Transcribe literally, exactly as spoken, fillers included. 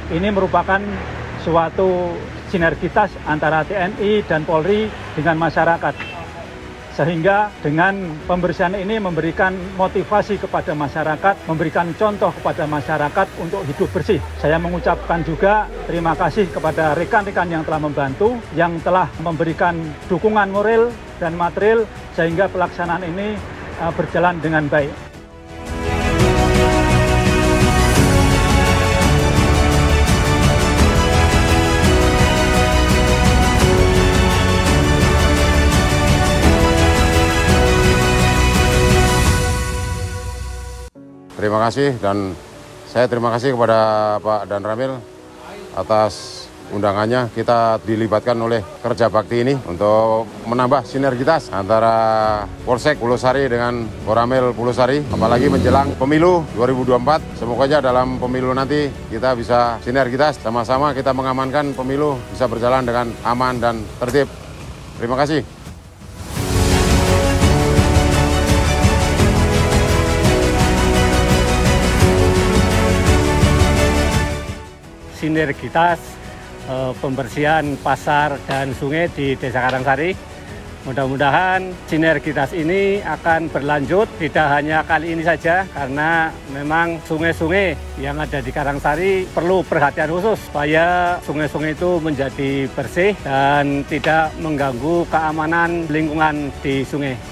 Ini merupakan suatu sinergitas antara T N I dan Polri dengan masyarakat. Sehingga dengan pembersihan ini memberikan motivasi kepada masyarakat, memberikan contoh kepada masyarakat untuk hidup bersih. Saya mengucapkan juga terima kasih kepada rekan-rekan yang telah membantu, yang telah memberikan dukungan moral dan material sehingga pelaksanaan ini berjalan dengan baik. Terima kasih, dan saya terima kasih kepada Pak Dan Ramil atas undangannya. Kita dilibatkan oleh kerja bakti ini untuk menambah sinergitas antara Polsek Pulosari dengan Koramil Pulosari, apalagi menjelang pemilu dua ribu dua puluh empat. Semoga aja dalam pemilu nanti kita bisa sinergitas, sama-sama kita mengamankan pemilu bisa berjalan dengan aman dan tertib. Terima kasih. Sinergitas e, pembersihan pasar dan sungai di Desa Karangsari. Mudah-mudahan sinergitas ini akan berlanjut, tidak hanya kali ini saja, karena memang sungai-sungai yang ada di Karangsari perlu perhatian khusus supaya sungai-sungai itu menjadi bersih dan tidak mengganggu keamanan lingkungan di sungai.